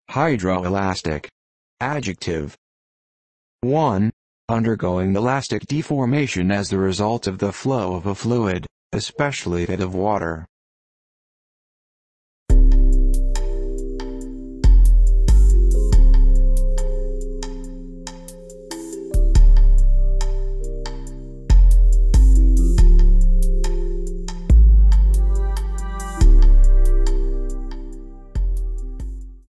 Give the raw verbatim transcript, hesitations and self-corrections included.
Hydroelastic. Adjective. one. Undergoing elastic deformation as the result of the flow of a fluid, especially that of water.